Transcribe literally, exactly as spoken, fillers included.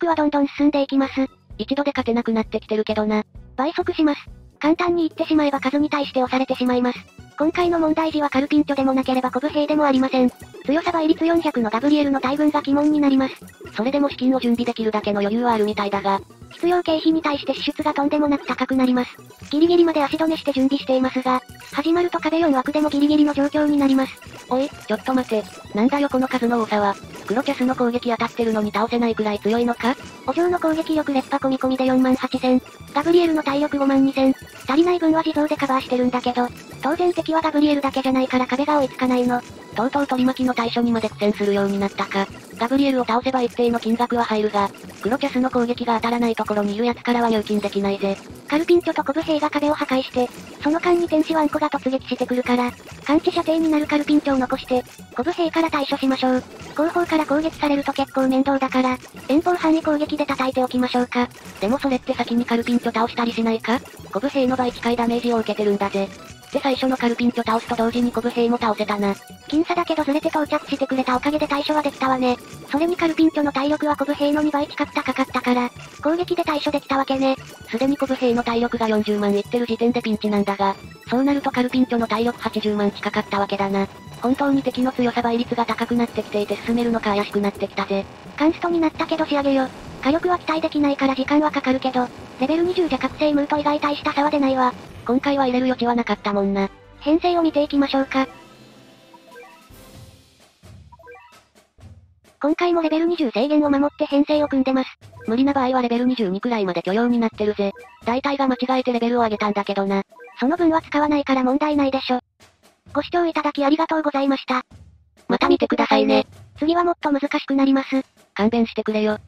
はどんどん進んでいきます。 一度で勝てなくなってきてるけどな。 倍速します。簡単に言ってしまえば数に対して押されてしまいます。今回の問題児はカルピンチョでもなければコブ兵でもありません。強さ倍率よんひゃくのガブリエルの大軍が鬼門になります。 それでも資金を準備できるだけの余裕はあるみたいだが、 必要経費に対して支出がとんでもなく高くなります。ギリギリまで足止めして準備していますが、始まると壁よん枠でもギリギリの状況になります。 おい、ちょっと待て。なんだよこの数の多さは。黒キャスの攻撃当たってるのに倒せないくらい強いのか？ お嬢の攻撃力劣化込み込みでよんまんはっせん。ガブリエルの体力ごまんにせん。足りない分は自動でカバーしてるんだけど、当然敵はガブリエルだけじゃないから壁が追いつかないの。 とうとう取り巻きの対処にまで苦戦するようになったか。ガブリエルを倒せば一定の金額は入るが、黒キャスの攻撃が当たらないところにいる奴からは入金できないぜ。 カルピンチョとコブ兵が壁を破壊して、その間に天使ワンコが突撃してくるから、感知射程になるカルピンチョを残して、コブ兵から対処しましょう。後方から攻撃されると結構面倒だから、遠方範囲攻撃で叩いておきましょうか。 でもそれって先にカルピンチョ倒したりしないか？コブ兵の倍近いダメージを受けてるんだぜ。で最初のカルピンチョ倒すと同時にコブ兵も倒せたな。 僅差だけどずれて到着してくれたおかげで対処はできたわね。それにカルピンチョの体力はコブ兵のにばい近く高かったから、攻撃で対処できたわけね。 すでにコブ兵の体力がよんじゅうまんいってる時点でピンチなんだが、そうなるとカルピンチョの体力はちじゅうまん近かったわけだな。本当に敵の強さ倍率が高くなってきていて進めるのか怪しくなってきたぜ。 カンストになったけど仕上げよ。火力は期待できないから時間はかかるけど、レベルにじゅうじゃ覚醒ムーと以外大した差は出ないわ。 今回は入れる余地はなかったもんな。 編成を見ていきましょうか。今回もレベルにじゅう制限を守って編成を組んでます。 無理な場合はレベルにじゅうにくらいまで許容になってるぜ。大体が間違えてレベルを上げたんだけどな。 その分は使わないから問題ないでしょ。ご視聴いただきありがとうございました。 また見てくださいね。 次はもっと難しくなります。 勘弁してくれよ。